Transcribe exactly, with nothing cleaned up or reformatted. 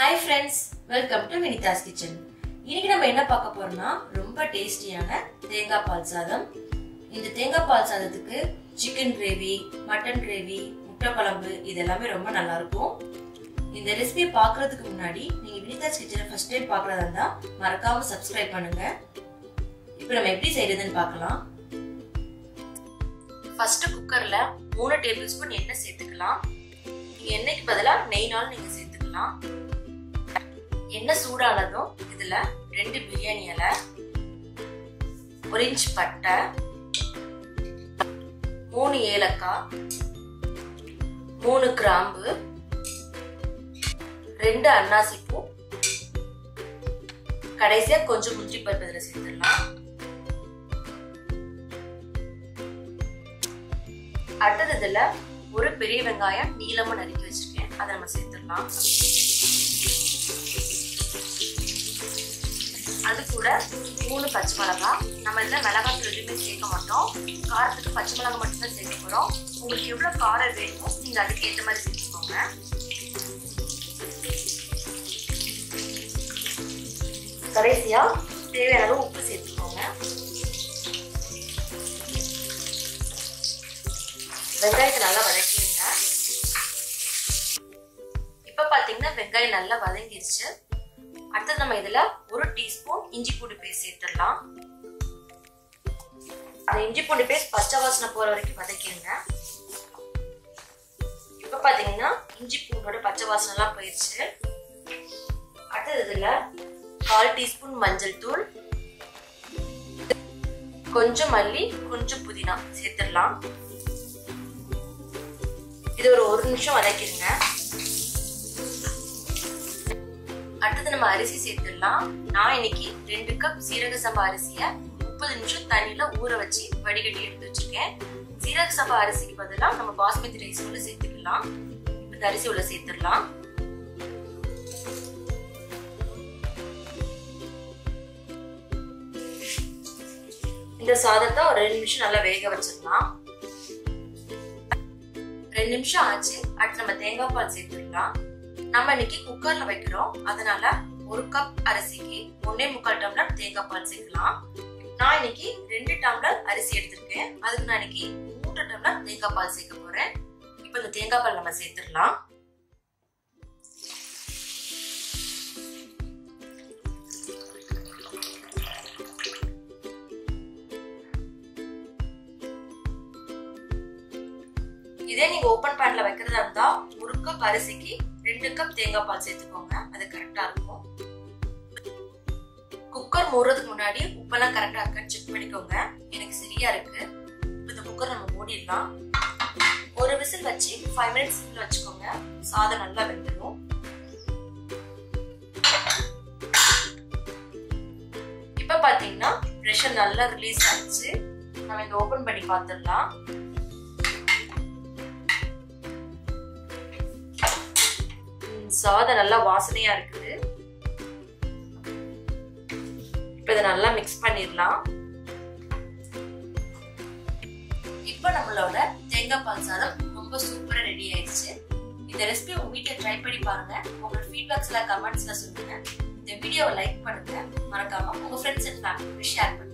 Hi friends, welcome to Vinitha's Kitchen. இன்னைக்கு நம்ம என்ன பார்க்க போறோம்னா ரொம்ப டேஸ்டியான தேங்காய் பால் சாதம். இந்த தேங்காய் பால் சாதத்துக்கு சிக்கன் கிரேவி, மட்டன் கிரேவி, முட்டை குழம்பு இதெல்லாமே ரொம்ப நல்லா இருக்கும். இந்த ரெசிபி பார்க்கிறதுக்கு முன்னாடி நீங்க Vinitha's Kitchen ஃபர்ஸ்ட் டைம் பார்க்கறதா இருந்தா மறக்காம Subscribe பண்ணுங்க. இப்போ நம்ம எப்படி செய்யறதுன்னு பார்க்கலாம். ஃபர்ஸ்ட் குக்கர்ல மூணு டேபிள்ஸ்பூன் எண்ணெய் சேர்த்துக்கலாம். நீங்க எண்ணெய்க்கு பதிலா நெய்னாலும் நீங்க சேர்த்துக்கலாம். எண்ணெய் சூடானதும் இதுல ரெண்டு பிரியாணி இலை, ஒரு இன்ச் பட்டை, மூணு ஏலக்காய், மூணு கிராம்பு, ரெண்டு அன்னாசி பூ, கடைசியா கொஞ்சம் முந்திரி பருப்பு இதுல சேர்த்துடலாம். அடுத்தது இதுல ஒரு பெரிய வெங்காயம் நீளமா நறுக்கி வச்சிருக்கேன், அதை நம்ம சேர்த்துடலாம். அது கூட மூணு பச்சை மிளகாய். நம்ம இதுல மிளகாய் எதுவுமே சேர்க்க மாட்டோம், காரத்துக்கு பச்சை மிளகாய் மட்டும்தான் சேர்க்க போறோம். உங்களுக்கு எவ்வளவு காரம் வேணுமோ நீங்க அதுக்கு ஏற்ற மாதிரி சேர்த்துக்கோங்க. கடைசியா தேவையான அளவு உப்பு சேர்த்துக்கோங்க. வெங்காயத்தை நல்லா வதக்கிடுங்க. இப்ப பாத்தீங்கன்னா வெங்காயம் நல்லா வதங்கிருச்சு. அடுத்தது நம்ம இதுல ஒரு டீஸ்பூன் இஞ்சி பூண்டு பேஸ்ட் சேர்த்துடலாம். அந்த இஞ்சி பூண்டு பேஸ்ட் பச்சை வாசனை போற வரைக்கும் வதக்கிடுங்க. இப்ப பாத்தீங்கன்னா இஞ்சி பூண்டோட பச்சை வாசனை எல்லாம் போயிடுச்சு. அடுத்தது இதுல கால் டீஸ்பூன் மஞ்சள் தூள், கொஞ்சம் மல்லி, கொஞ்சம் புதினா சேர்த்துடலாம். இது ஒரு ஒரு நிமிஷம் வதக்கிடுங்க. அடுத்தது நம்ம அரிசி சேர்த்துடலாம். நான் இன்னைக்கு ரெண்டு கப் சீரக சம்பா அரிசிய முப்பது நிமிஷம் தண்ணியில ஊற வச்சு வடிகட்டி எடுத்து வச்சிருக்கேன். சீரக சம்பா அரிசிக்கு பதிலா நம்ம பாஸ்மதி ரைஸ் உள்ள சேர்த்துக்கலாம். இந்த அரிசி உள்ள சேர்த்துடலாம். இந்த சாதத்தை ஒரு ரெண்டு நிமிஷம் நல்லா வேக வச்சிடலாம். ரெண்டு நிமிஷம் ஆச்சு. அடுத்து நம்ம தேங்காய் பால் சேர்த்துக்கலாம். நம்ம இன்னைக்கு குக்கர்ல வைக்கிறோம், அதனால ஒரு கப் அரிசிக்கு ஒன்னே முக்கால் டம்ளர் தேங்காய் பால் சேர்க்கலாம். நான் இன்னைக்கு ரெண்டு டம்ளர் அரிசி எடுத்திருக்கேன், அதுக்கு நான் இன்னைக்கு மூன்று டம்ளர் தேங்காய் பால் சேர்க்க போறேன். இப்ப இந்த தேங்காய் பால் நம்ம சேர்த்துடலாம். இதே நீங்க ஓபன் பேன்ல வைக்கிறதா இருந்தா ஒரு கப் அரிசிக்கு ரெண்டு கப் தேங்காய் பால் சேர்த்துக்கோங்க, அது கரெக்டா இருக்கும். குக்கர் மூடுறதுக்கு முன்னாடி உப்பெல்லாம் கரெக்டா இருக்கான்னு செக் பண்ணிக்கோங்க. எனக்கு சரியா இருக்கு. இந்த குக்கர் நம்ம மூடிடலாம். ஒரு விசில் வச்சு ஃபைவ் மினிட்ஸ் வச்சுக்கோங்க. சாதம் நல்லா வெந்துடும். இப்ப பாத்தீங்கன்னா பிரஷர் நல்லா ரிலீஸ் ஆயிடுச்சு. நம்ம இதை ஓபன் பண்ணி பார்த்துடலாம். சாதம் நல்லா வாசனையா இருக்குது. இப்ப இதை நல்லா மிக்ஸ் பண்ணிடலாம். இப்ப நம்மளோட தேங்காய் பால் சாதம் ரொம்ப சூப்பரா ரெடி ஆயிடுச்சு. இந்த ரெசிபி உங்க வீட்டுல ட்ரை பண்ணி பாருங்க. உங்களோட ஃபீட்பேக்ஸ்ல கமெண்ட்ஸ்ல சொல்லுங்க. இந்த வீடியோவை லைக் பண்ணுங்க. மறக்காம உங்க ஃப்ரெண்ட்ஸ் அண்ட் ஃபேமிலிக்கு ஷேர் பண்ணுங்க.